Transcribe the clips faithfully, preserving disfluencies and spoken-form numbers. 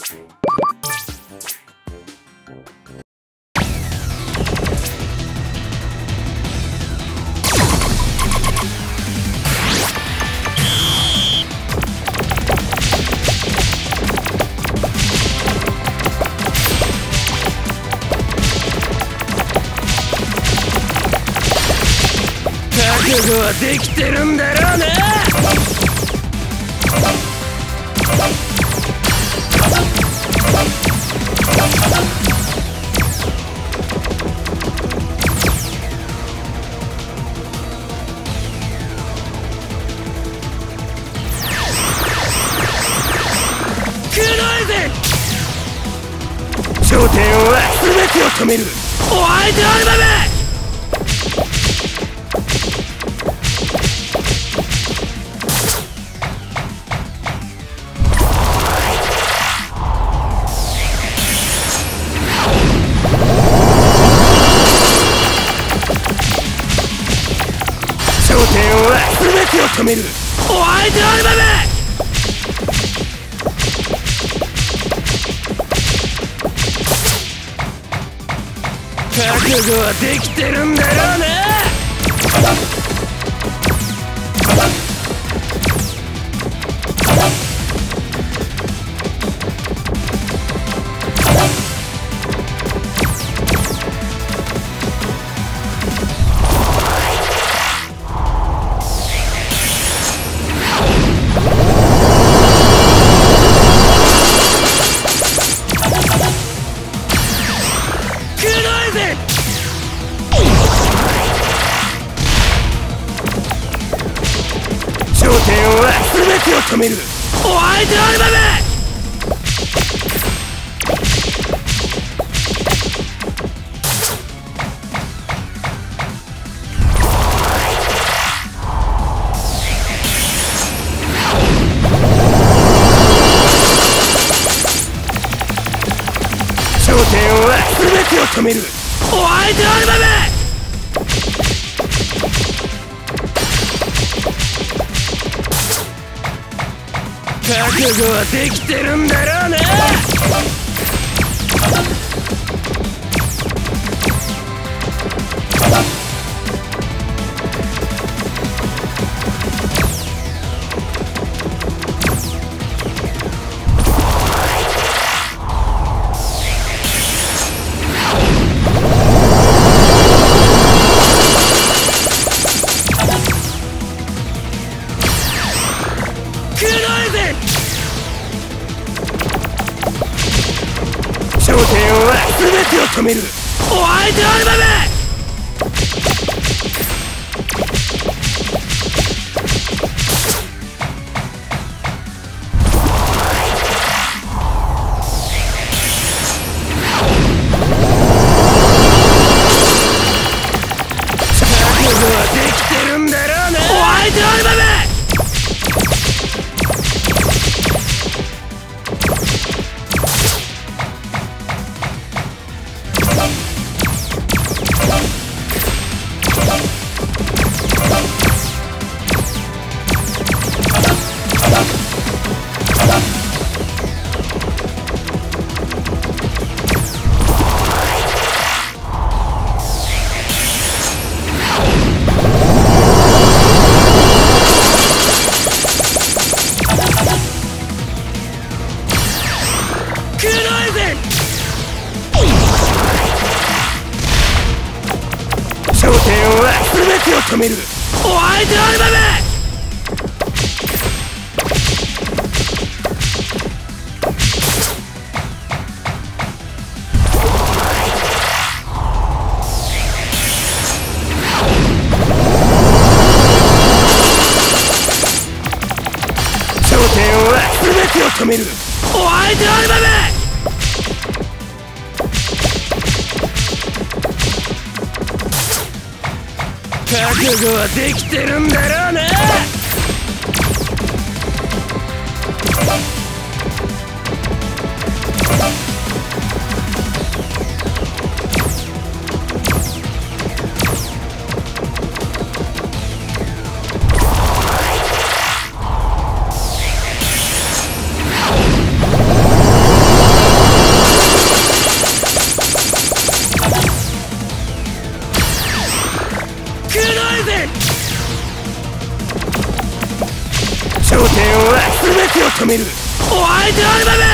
覚悟はできてるんだろうな。くのえぜ。頂点は全てを止める。お相手アルバム。全てを止める。お相手アルバム。覚悟はできてるんだろうな。頂点は全てを止める。お相手アルバム。頂点は全てを止める。お相手アルバム。覚悟はできてるんだろうな。頂点は全てを止める。お相手アルバム。覚悟はできてるんだろうな。お相手アルバム。頂点は全てを止める。お相手アルバム。頂点は全てを止める。お相手アルバム。覚悟はできてるんだろうな。覚止める。お相手アルバム。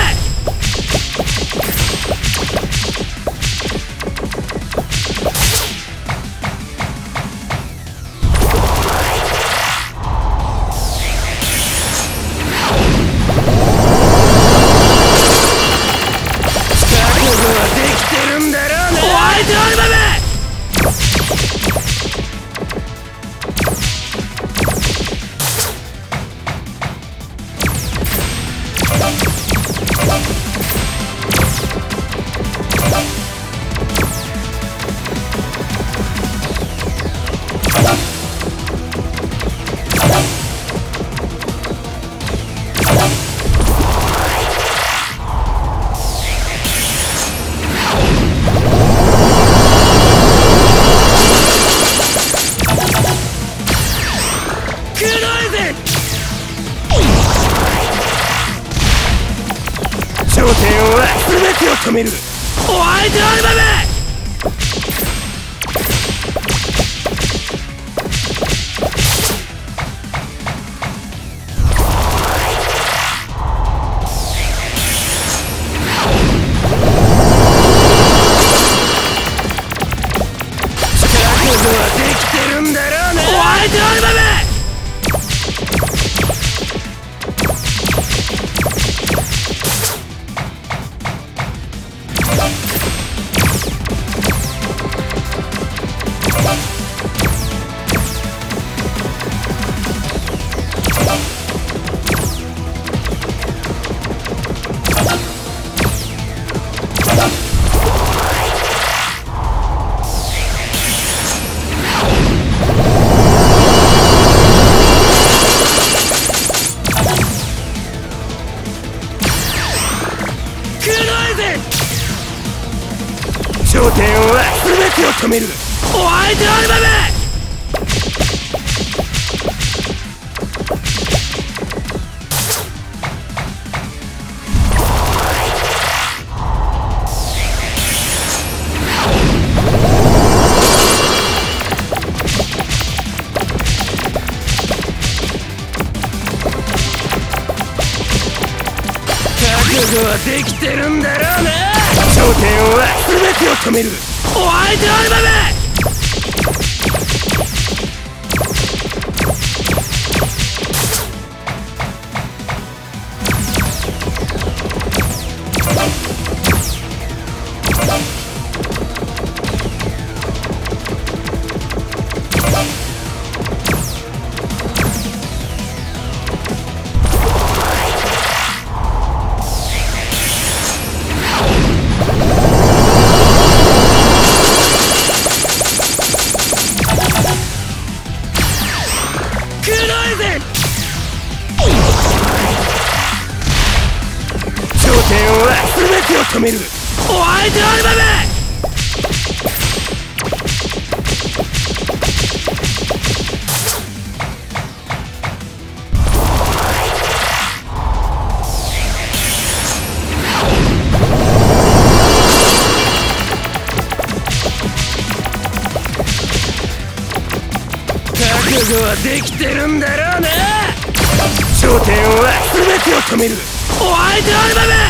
頂点は全てを止める。お相手アルバム。頂点は全てを止める。お相手アルバム。覚悟はできてるんだろうな。頂点は全てを止める。お相手アルバム。頂点は全てを止める。お相手アルバム。覚悟はできてるんだろうな。頂点は全てを止める。お相手アルバム。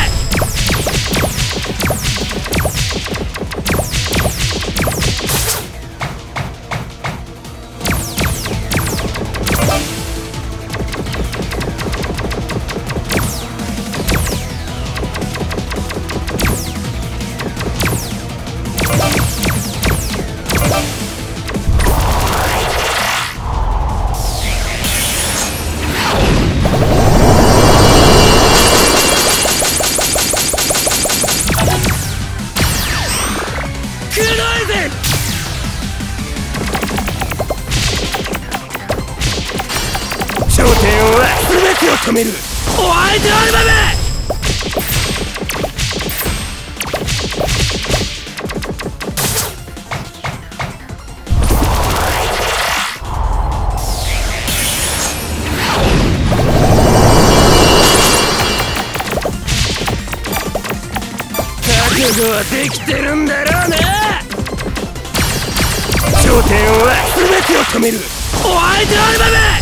頂点は全てを止める。お相手アルバム。覚悟はできてるんだろうな。頂点は全てを止める。お相手アルバム。